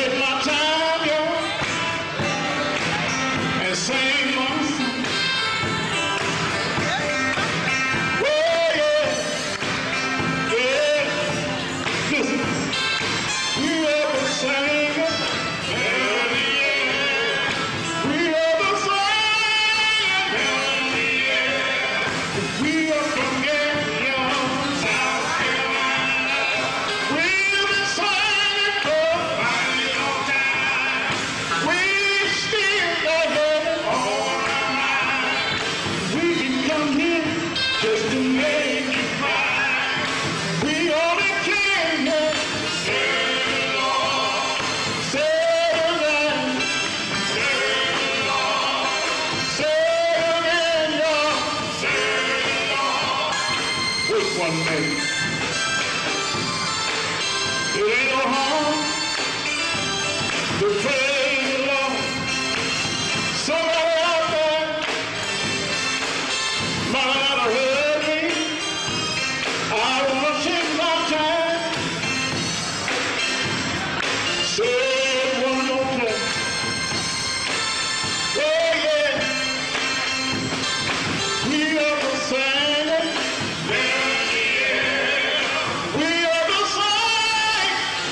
take my time, girl, and sing my song. Oh, yeah, yeah. Listen, we ever sang it, hell yeah. We ever sang it, hell yeah. We are from Gatineau, South Carolina. We've been singing for a long time. We still got heaven on our mind. We can come here just to make you cry. We only came here to serve the Lord, serve Him, serve the Lord, serve Him, Lord, serve the Lord. Wait one minute. It ain't no harm to praise the Lord. Somebody out there might not have heard me. I wanna take my time, say it one more time. Oh yeah, we are the same. We are the same.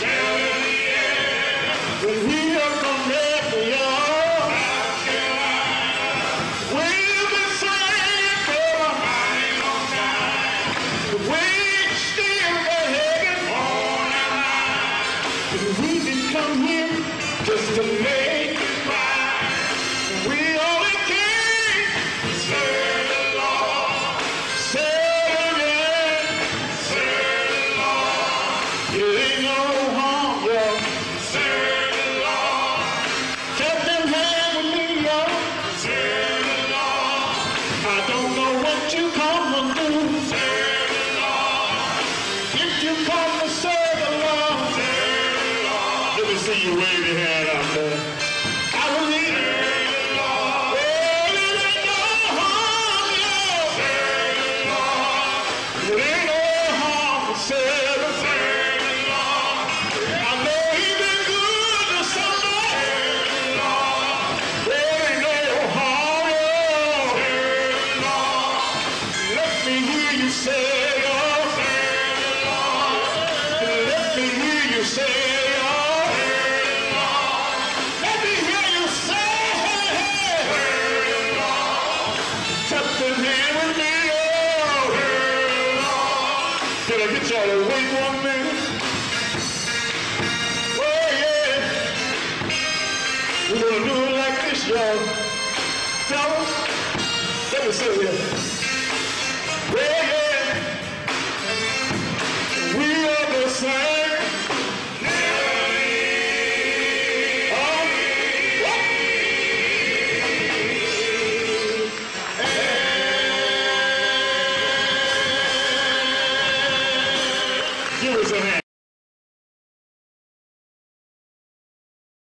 When we are from Gatineau, South Carolina. We've been singing for a mighty long time. We still got heaven on our mind. We didn't come here just to make you cry. We only came to serve the Lord, serve Him, serve the Lord. It ain't no harm, y'all. Serve the Lord. Take them hand with me, y'all. Serve the Lord. I don't know what you come to do. Serve the Lord. If you come to serve the Lord, serve the Lord. Let me see you wave your hand out there. I believe. Serve the Lord. Well, it ain't no harm, y'all. Serve the Lord. It ain't no harm to serve the Lord. I know He's been good to somebody. Serve the Lord. There ain't no harm, y'all. Serve the Lord. Let me hear you say, oh, serve the Lord. Let me hear you say, oh, serve the Lord. Let me hear you say, serve the Lord. Touch them hand with me, oh, serve the Lord. Can I get y'all to wait 1 minute? Oh yeah, we're gonna do it like this, y'all. Fellas, let me say this.